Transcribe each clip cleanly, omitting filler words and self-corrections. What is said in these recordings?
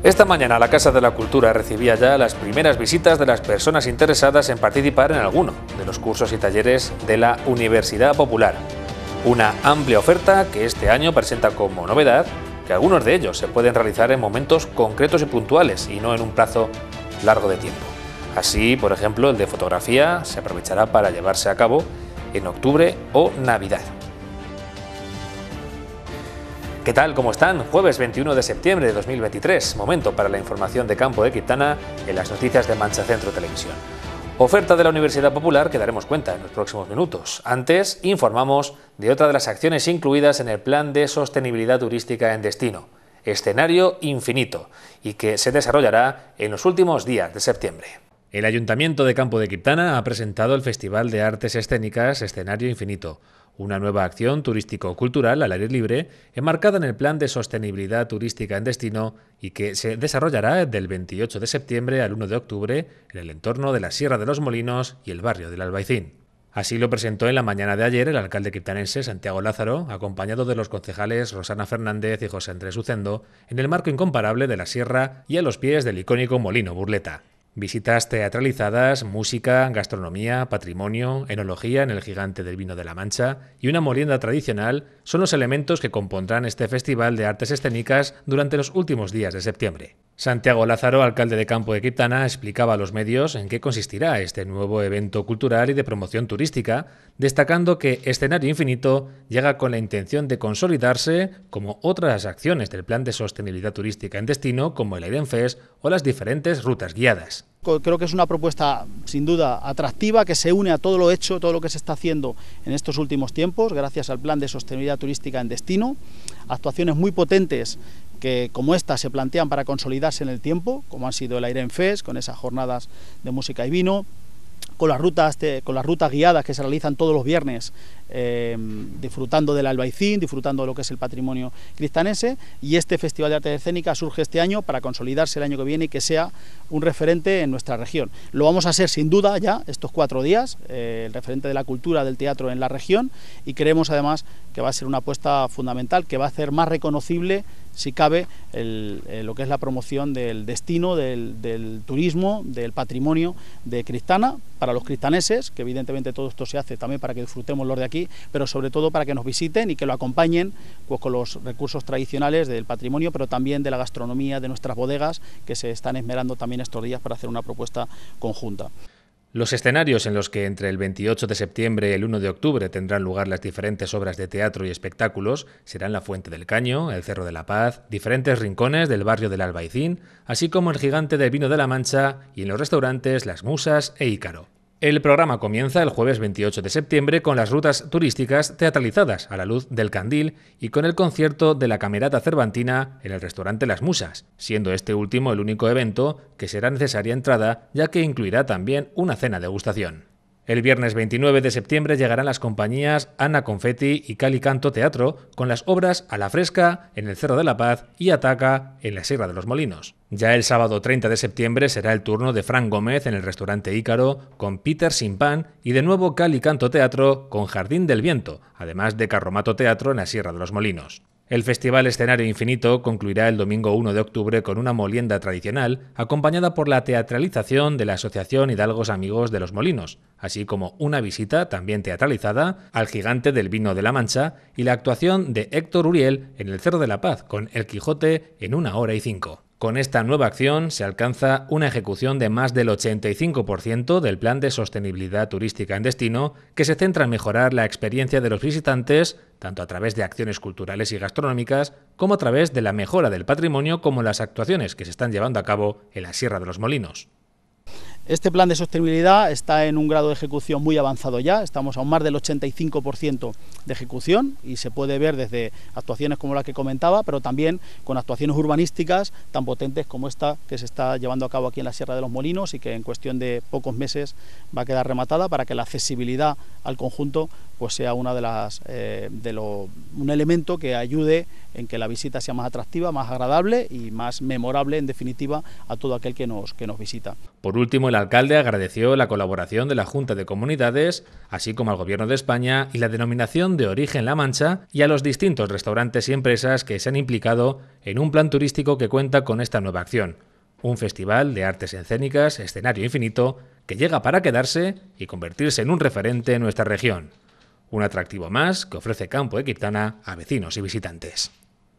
Esta mañana la Casa de la Cultura recibía ya las primeras visitas de las personas interesadas en participar en alguno de los cursos y talleres de la Universidad Popular. Una amplia oferta que este año presenta como novedad que algunos de ellos se pueden realizar en momentos concretos y puntuales y no en un plazo largo de tiempo. Así, por ejemplo, el de fotografía se aprovechará para llevarse a cabo en octubre o Navidad. ¿Qué tal? ¿Cómo están? Jueves 21 de septiembre de 2023, momento para la información de campo de Quintana en las noticias de Mancha Centro Televisión. Oferta de la Universidad Popular que daremos cuenta en los próximos minutos. Antes, informamos de otra de las acciones incluidas en el Plan de Sostenibilidad Turística en Destino, Escenario Infinito, y que se desarrollará en los últimos días de septiembre. El Ayuntamiento de Campo de Quintana ha presentado el Festival de Artes Escénicas Escenario Infinito, una nueva acción turístico-cultural al aire libre enmarcada en el Plan de Sostenibilidad Turística en Destino y que se desarrollará del 28 de septiembre al 1 de octubre en el entorno de la Sierra de los Molinos y el barrio del Albaicín. Así lo presentó en la mañana de ayer el alcalde quintanense Santiago Lázaro, acompañado de los concejales Rosana Fernández y José Andrés Ucendo, en el marco incomparable de la sierra y a los pies del icónico Molino Burleta. Visitas teatralizadas, música, gastronomía, patrimonio, enología en el Gigante del Vino de la Mancha y una molienda tradicional son los elementos que compondrán este Festival de Artes Escénicas durante los últimos días de septiembre. Santiago Lázaro, alcalde de Campo de Quintana, explicaba a los medios en qué consistirá este nuevo evento cultural y de promoción turística, destacando que Escenario Infinito llega con la intención de consolidarse como otras acciones del Plan de Sostenibilidad Turística en Destino, como el Airenfest o las diferentes rutas guiadas. Creo que es una propuesta sin duda atractiva que se une a todo lo hecho, todo lo que se está haciendo en estos últimos tiempos, gracias al Plan de Sostenibilidad Turística en Destino, actuaciones muy potentes que como estas se plantean para consolidarse en el tiempo, como han sido el Airenfest, con esas jornadas de música y vino, con las rutas guiadas que se realizan todos los viernes, disfrutando del Albaicín, disfrutando de lo que es el patrimonio cristanense, y este Festival de Artes Escénicas surge este año para consolidarse el año que viene y que sea un referente en nuestra región. Lo vamos a ser sin duda ya estos 4 días, el referente de la cultura del teatro en la región, y creemos además que va a ser una apuesta fundamental, que va a hacer más reconocible, si cabe, lo que es la promoción del destino, del turismo, del patrimonio de Cristana, para los cristaneses, que evidentemente todo esto se hace también para que disfrutemos los de aquí, pero sobre todo para que nos visiten y que lo acompañen pues, con los recursos tradicionales del patrimonio, pero también de la gastronomía, de nuestras bodegas, que se están esmerando también estos días para hacer una propuesta conjunta. Los escenarios en los que entre el 28 de septiembre y el 1 de octubre tendrán lugar las diferentes obras de teatro y espectáculos serán la Fuente del Caño, el Cerro de la Paz, diferentes rincones del barrio del Albaicín, así como el Gigante del Vino de la Mancha y en los restaurantes Las Musas e Ícaro. El programa comienza el jueves 28 de septiembre con las rutas turísticas teatralizadas a la luz del candil y con el concierto de la Camerata Cervantina en el restaurante Las Musas, siendo este último el único evento que será necesaria entrada, ya que incluirá también una cena degustación. El viernes 29 de septiembre llegarán las compañías Ana Confetti y Cali Canto Teatro con las obras A la Fresca en el Cerro de la Paz y Ataca en la Sierra de los Molinos. Ya el sábado 30 de septiembre será el turno de Fran Gómez en el restaurante Ícaro con Peter Sin Pan y de nuevo Cali Canto Teatro con Jardín del Viento, además de Carromato Teatro en la Sierra de los Molinos. El Festival Escenario Infinito concluirá el domingo 1 de octubre con una molienda tradicional acompañada por la teatralización de la Asociación Hidalgos Amigos de los Molinos, así como una visita también teatralizada al Gigante del Vino de la Mancha y la actuación de Héctor Uriel en el Cerro de la Paz con El Quijote en 1 hora y 5. Con esta nueva acción se alcanza una ejecución de más del 85% del Plan de Sostenibilidad Turística en Destino, que se centra en mejorar la experiencia de los visitantes, tanto a través de acciones culturales y gastronómicas, como a través de la mejora del patrimonio, como las actuaciones que se están llevando a cabo en la Sierra de los Molinos. Este plan de sostenibilidad está en un grado de ejecución muy avanzado ya, estamos a más del 85% de ejecución y se puede ver desde actuaciones como la que comentaba, pero también con actuaciones urbanísticas tan potentes como esta que se está llevando a cabo aquí en la Sierra de los Molinos y que en cuestión de pocos meses va a quedar rematada para que la accesibilidad al conjunto pues sea una de un elemento que ayude en que la visita sea más atractiva, más agradable y más memorable, en definitiva, a todo aquel que nos visita. Por último, el alcalde agradeció la colaboración de la Junta de Comunidades, así como al Gobierno de España y la denominación de origen La Mancha, y a los distintos restaurantes y empresas que se han implicado en un plan turístico que cuenta con esta nueva acción. Un festival de artes escénicas, escenario infinito, que llega para quedarse y convertirse en un referente en nuestra región. Un atractivo más que ofrece Campo de Quiptana a vecinos y visitantes.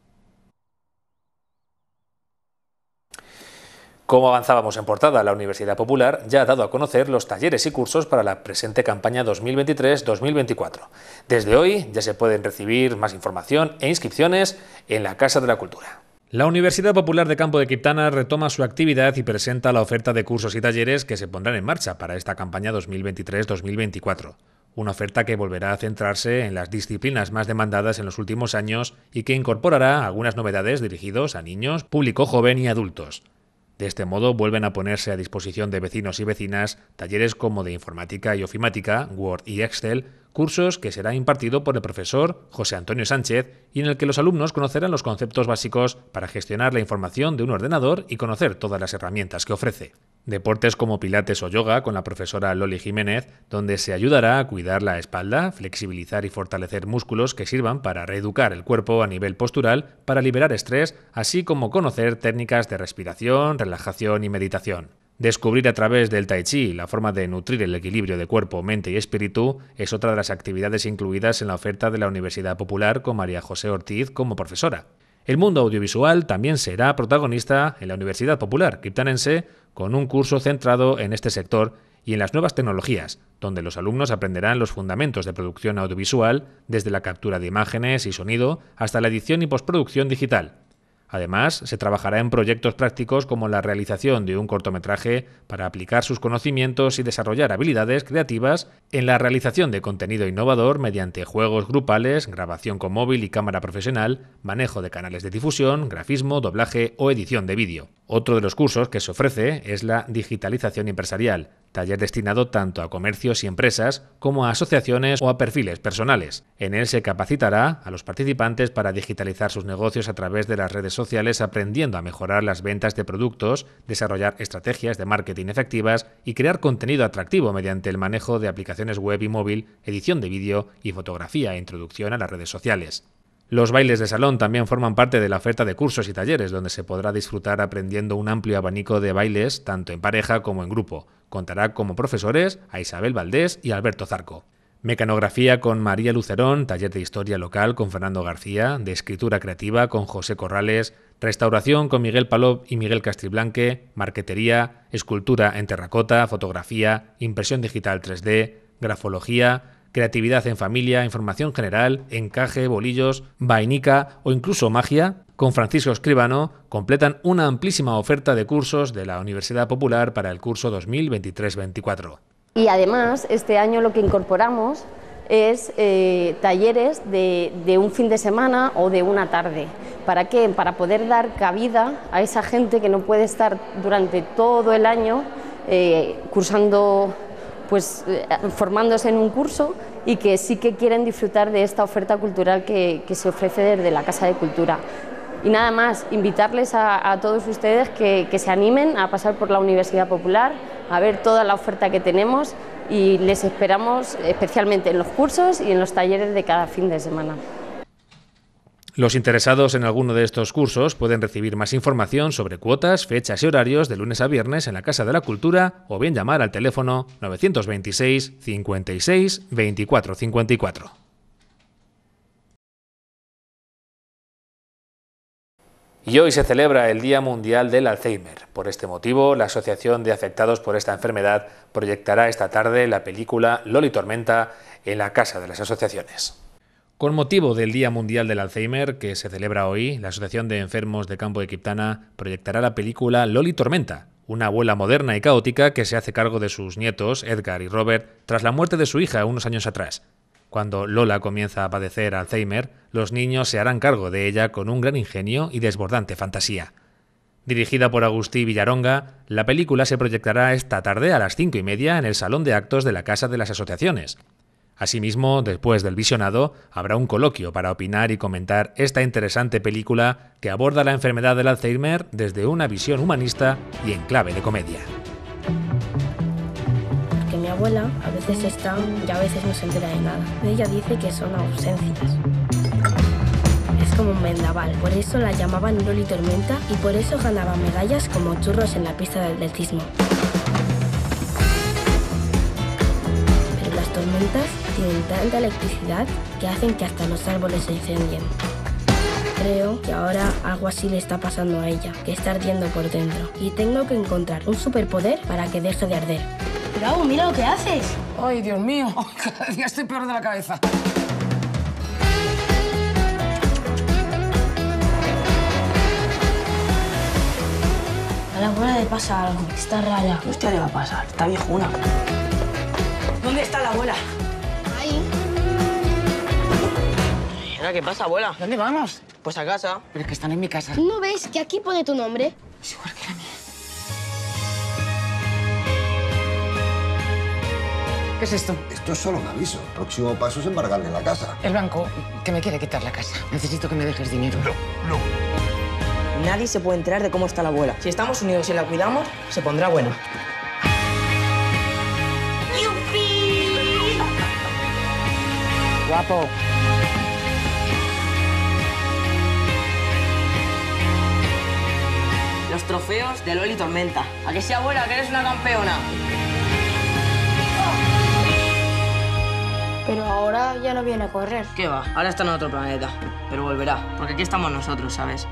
Como avanzábamos en portada, la Universidad Popular ya ha dado a conocer los talleres y cursos para la presente campaña 2023-2024. Desde hoy ya se pueden recibir más información e inscripciones en la Casa de la Cultura. La Universidad Popular de Campo de Quiptana retoma su actividad y presenta la oferta de cursos y talleres que se pondrán en marcha para esta campaña 2023-2024. Una oferta que volverá a centrarse en las disciplinas más demandadas en los últimos años y que incorporará algunas novedades dirigidos a niños, público joven y adultos. De este modo vuelven a ponerse a disposición de vecinos y vecinas talleres como de informática y ofimática, Word y Excel, cursos que será impartido por el profesor José Antonio Sánchez y en el que los alumnos conocerán los conceptos básicos para gestionar la información de un ordenador y conocer todas las herramientas que ofrece. Deportes como pilates o yoga con la profesora Loli Jiménez, donde se ayudará a cuidar la espalda, flexibilizar y fortalecer músculos que sirvan para reeducar el cuerpo a nivel postural, para liberar estrés, así como conocer técnicas de respiración, relajación y meditación. Descubrir a través del Tai Chi la forma de nutrir el equilibrio de cuerpo, mente y espíritu es otra de las actividades incluidas en la oferta de la Universidad Popular con María José Ortiz como profesora. El mundo audiovisual también será protagonista en la Universidad Popular quiptanense con un curso centrado en este sector y en las nuevas tecnologías, donde los alumnos aprenderán los fundamentos de producción audiovisual, desde la captura de imágenes y sonido hasta la edición y postproducción digital. Además, se trabajará en proyectos prácticos como la realización de un cortometraje para aplicar sus conocimientos y desarrollar habilidades creativas en la realización de contenido innovador mediante juegos grupales, grabación con móvil y cámara profesional, manejo de canales de difusión, grafismo, doblaje o edición de vídeo. Otro de los cursos que se ofrece es la digitalización empresarial, taller destinado tanto a comercios y empresas como a asociaciones o a perfiles personales. En él se capacitará a los participantes para digitalizar sus negocios a través de las redes sociales, aprendiendo a mejorar las ventas de productos, desarrollar estrategias de marketing efectivas y crear contenido atractivo mediante el manejo de aplicaciones web y móvil, edición de vídeo y fotografía e introducción a las redes sociales. Los bailes de salón también forman parte de la oferta de cursos y talleres, donde se podrá disfrutar aprendiendo un amplio abanico de bailes, tanto en pareja como en grupo. Contará como profesores a Isabel Valdés y Alberto Zarco. Mecanografía con María Lucerón, taller de historia local con Fernando García, de escritura creativa con José Corrales, restauración con Miguel Palop y Miguel Castiblanque, marquetería, escultura en terracota, fotografía, impresión digital 3D, grafología, creatividad en familia, información general, encaje, bolillos, vainica o incluso magia, con Francisco Escribano, completan una amplísima oferta de cursos de la Universidad Popular para el curso 2023-24. Y además, este año lo que incorporamos es talleres de un fin de semana o de una tarde. ¿Para qué? Para poder dar cabida a esa gente que no puede estar durante todo el año cursando, formándose en un curso y que sí que quieren disfrutar de esta oferta cultural que se ofrece desde la Casa de Cultura. Y nada más, invitarles a todos ustedes que se animen a pasar por la Universidad Popular, a ver toda la oferta que tenemos y les esperamos especialmente en los cursos y en los talleres de cada fin de semana. Los interesados en alguno de estos cursos pueden recibir más información sobre cuotas, fechas y horarios de lunes a viernes en la Casa de la Cultura o bien llamar al teléfono 926 56 24 54. Y hoy se celebra el Día Mundial del Alzheimer. Por este motivo, la Asociación de Afectados por esta enfermedad proyectará esta tarde la película Loli Tormenta en la Casa de las Asociaciones. Con motivo del Día Mundial del Alzheimer, que se celebra hoy, la Asociación de Enfermos de Campo de Quiptana proyectará la película Loli Tormenta, una abuela moderna y caótica que se hace cargo de sus nietos, Edgar y Robert, tras la muerte de su hija unos años atrás. Cuando Lola comienza a padecer Alzheimer, los niños se harán cargo de ella con un gran ingenio y desbordante fantasía. Dirigida por Agustí Villaronga, la película se proyectará esta tarde a las 5:30 en el Salón de Actos de la Casa de las Asociaciones. Asimismo, después del visionado, habrá un coloquio para opinar y comentar esta interesante película que aborda la enfermedad del Alzheimer desde una visión humanista y en clave de comedia. Porque mi abuela a veces está y a veces no se entera de nada. Ella dice que son ausencias. Es como un vendaval, por eso la llamaban Loli Tormenta y por eso ganaba medallas como churros en la pista de atletismo. Pero las tormentas tienen tanta electricidad que hacen que hasta los árboles se incendien. Creo que ahora algo así le está pasando a ella, que está ardiendo por dentro. Y tengo que encontrar un superpoder para que deje de arder. ¡Bravo, mira lo que haces! ¡Ay, Dios mío! Cada día estoy peor de la cabeza. A la abuela le pasa algo, está rara. Hostia, le va a pasar, está viejuna. ¿Dónde está la abuela? Ahí. ¿Qué pasa, abuela? ¿Dónde vamos? Pues a casa. Pero es que están en mi casa. ¿No ves que aquí pone tu nombre? Es igual que la mía. ¿Qué es esto? Esto es solo un aviso. El próximo paso es embargarle la casa. El banco que me quiere quitar la casa. Necesito que me dejes dinero. No. Nadie se puede enterar de cómo está la abuela. Si estamos unidos y la cuidamos, se pondrá buena. ¡Yupi! Guapo. Los trofeos de Loli Tormenta. ¿A que sí, abuela, que eres una campeona? Pero ahora ya no viene a correr. ¿Qué va? Ahora está en otro planeta. Pero volverá, porque aquí estamos nosotros, ¿sabes?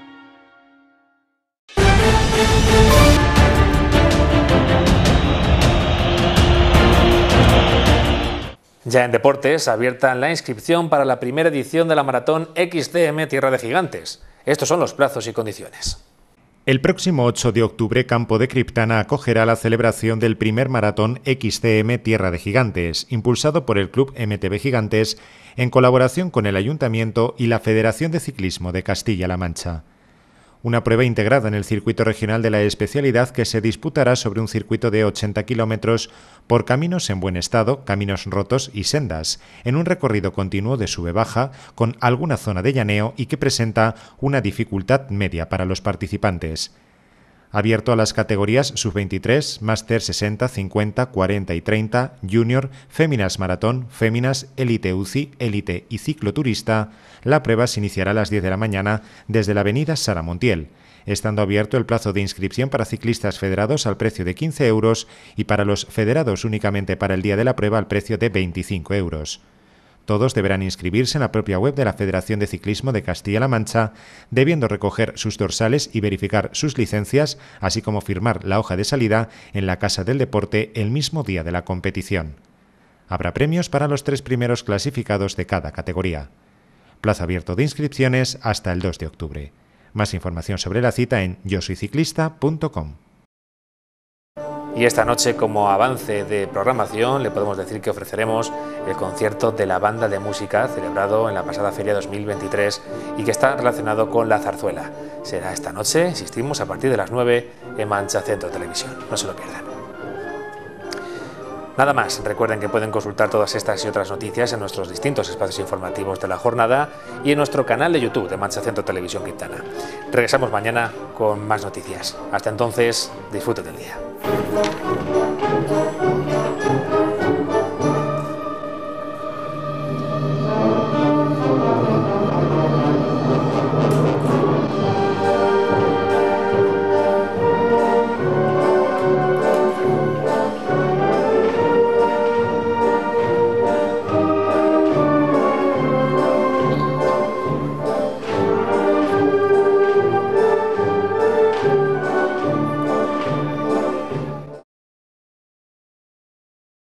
Ya en deportes, abierta la inscripción para la primera edición de la maratón XCM Tierra de Gigantes. Estos son los plazos y condiciones. El próximo 8 de octubre, Campo de Criptana acogerá la celebración del primer maratón XCM Tierra de Gigantes, impulsado por el Club MTB Gigantes en colaboración con el Ayuntamiento y la Federación de Ciclismo de Castilla-La Mancha. Una prueba integrada en el circuito regional de la especialidad que se disputará sobre un circuito de 80 kilómetros por caminos en buen estado, caminos rotos y sendas, en un recorrido continuo de sube-baja con alguna zona de llaneo y que presenta una dificultad media para los participantes. Abierto a las categorías sub-23, máster 60, 50, 40 y 30, junior, féminas maratón, féminas, élite UCI, élite y cicloturista, la prueba se iniciará a las 10 de la mañana desde la avenida Sara Montiel, estando abierto el plazo de inscripción para ciclistas federados al precio de 15 euros y para los federados únicamente para el día de la prueba al precio de 25 euros. Todos deberán inscribirse en la propia web de la Federación de Ciclismo de Castilla-La Mancha, debiendo recoger sus dorsales y verificar sus licencias, así como firmar la hoja de salida en la Casa del Deporte el mismo día de la competición. Habrá premios para los 3 primeros clasificados de cada categoría. Plazo abierto de inscripciones hasta el 2 de octubre. Más información sobre la cita en yosoyciclista.com. Y esta noche, como avance de programación, le podemos decir que ofreceremos el concierto de la banda de música celebrado en la pasada Feria 2023 y que está relacionado con la zarzuela. Será esta noche, insistimos, a partir de las 9 en Mancha Centro Televisión. No se lo pierdan. Nada más, recuerden que pueden consultar todas estas y otras noticias en nuestros distintos espacios informativos de la jornada y en nuestro canal de YouTube de Mancha Centro Televisión Criptana. Regresamos mañana con más noticias. Hasta entonces, disfruten del día.